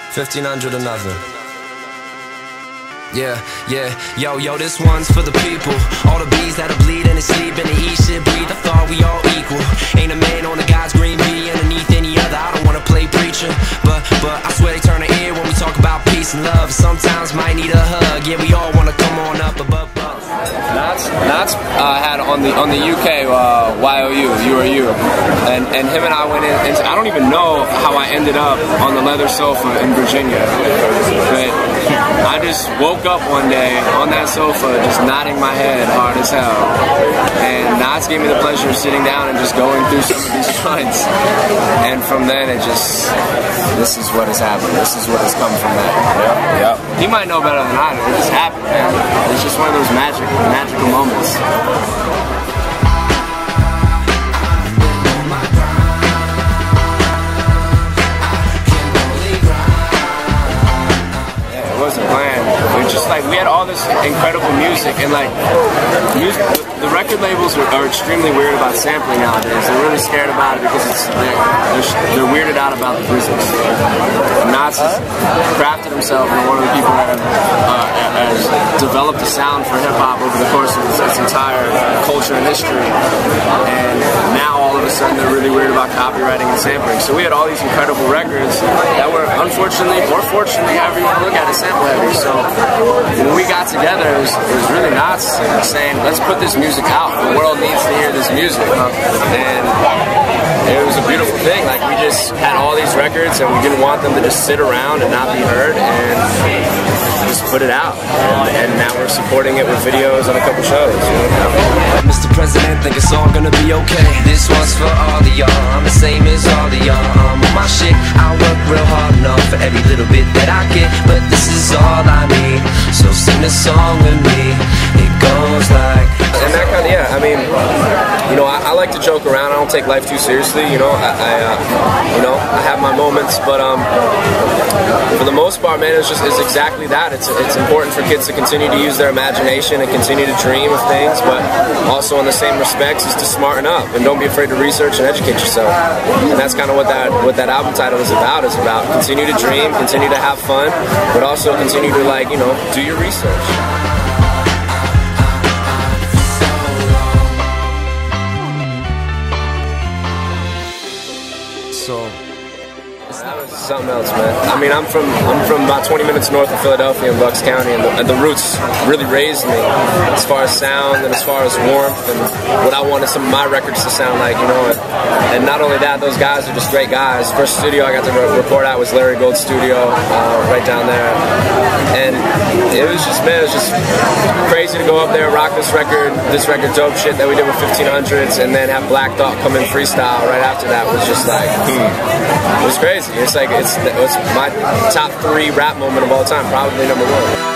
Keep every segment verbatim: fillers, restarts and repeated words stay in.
fifteen hundred or nothing. Yeah, yeah, yo, yo, this one's for the people. All the bees that'll bleed and they sleep and they eat shit, breathe. I thought we all equal. Ain't a man on the God's green bee underneath any other. I don't wanna play preacher, but, but I swear they turn their ear when we talk about peace and love. Sometimes might need a hug, yeah, we all wanna come on up above us. Nottz, Nottz uh, had on the on the U K uh, Y O U, you or you, and and him and I went in. And I don't even know how I ended up on the leather sofa in Virginia, but I just woke up one day on that sofa, just nodding my head hard as hell. And Nottz gave me the pleasure of sitting down and just going through some of these lines. And from then, it just, this is what has happened. This is what has come from that. Yep, yep. He might know better than I do. It just happened, man. It's just one of those magic, magical moments. Just like we had all this incredible music, and like music, the record labels are, are extremely weird about sampling nowadays. They're really scared about it because it's they're, they're, they're weirded out about the physics. Nottz has crafted himself into one of the people that have, uh, has developed a sound for hip hop over the course of its, its entire culture and history, and now all of a sudden they're really weird about copywriting and sampling. So we had all these incredible records that were unfortunately or fortunately, however you want to look at it, sample heavy. So when we got together, it was, it was really Nottz saying, let's put this music out. The world needs to hear this music. And it was a beautiful thing. Like, we just had all these records and we didn't want them to just sit around and not be heard, and just put it out. And, and now we're supporting it with videos on a couple shows. You know? Mister President, think it's all gonna be okay. This one's for all of y'all. I'm the same as all of y'all. I'm on my shit. I work real hard enough for every little bit that I get, but this is all I need. So sing this song with me. It goes like. And that kind of, yeah, I mean, you know, I, I like to joke around. I don't take life too seriously, you know. I, I uh, you know, I have my moments, but um, for the most part, man, it's just it's exactly that. It's it's important for kids to continue to use their imagination and continue to dream of things, but also in the same respects is to smarten up and don't be afraid to research and educate yourself. And that's kind of what that what that album title is about. Is about continue to dream, continue to have fun, but also continue to, like, you know, do your research. So something else, man. I mean, I'm from I'm from about twenty minutes north of Philadelphia in Bucks County, and the, and the roots really raised me as far as sound and as far as warmth and what I wanted some of my records to sound like, you know. And, and not only that, those guys are just great guys. First studio I got to re record at was Larry Gold's studio, uh, right down there, and it was just, man, it was just crazy to go up there, rock this record, this record dope shit that we did with fifteen hundreds, and then have Black Thought come in freestyle right after that was just like, hmm. It was crazy. It's like it's it's my top three rap moment of all time, probably number one.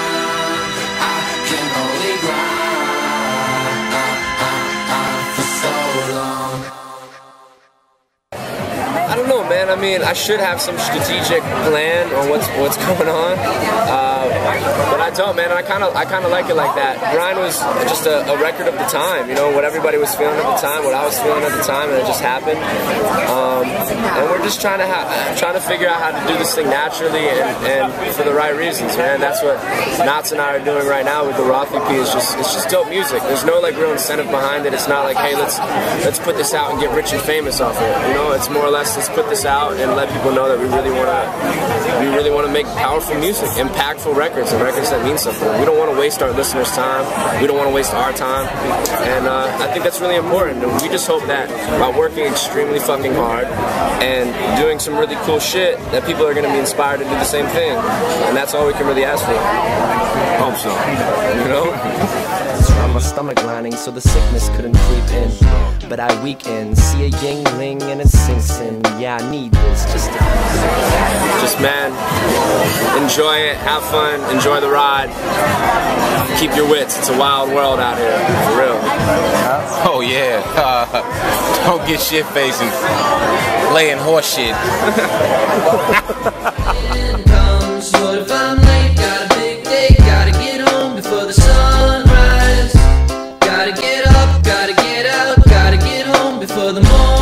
I don't know, man. I mean, I should have some strategic plan on what's what's going on, uh, but I don't, man. I kind of I kind of like it like that. Grind was just a, a record of the time, you know, what everybody was feeling at the time, what I was feeling at the time, and it just happened. Um, and we're just trying to ha trying to figure out how to do this thing naturally and, and for the right reasons, man. That's what Nottz and I are doing right now with the Roth E P. Is just it's just dope music. There's no like real incentive behind it. It's not like, hey, let's let's put this out and get rich and famous off it. You know, it's more or less, let's put this out and let people know that we really want to we really want to make powerful music, impactful records, and records that mean something. We don't want to waste our listeners' time. We don't want to waste our time, and uh, I think that's really important. And we just hope that by working extremely fucking hard and doing some really cool shit, that people are going to be inspired to do the same thing, and that's all we can really ask for. Hope so, you know. My stomach lining so the sickness couldn't creep in, but I weaken, see a yingling and it sinks in. Yeah, I need this just to just, man, enjoy it, have fun, enjoy the ride, keep your wits. It's a wild world out here, for real. Oh yeah, uh, don't get shit faced and laying horse shit. What if I'm late? Got a big day, gotta get home before the sunrise. Gotta get up, gotta get out, gotta get home before the morning.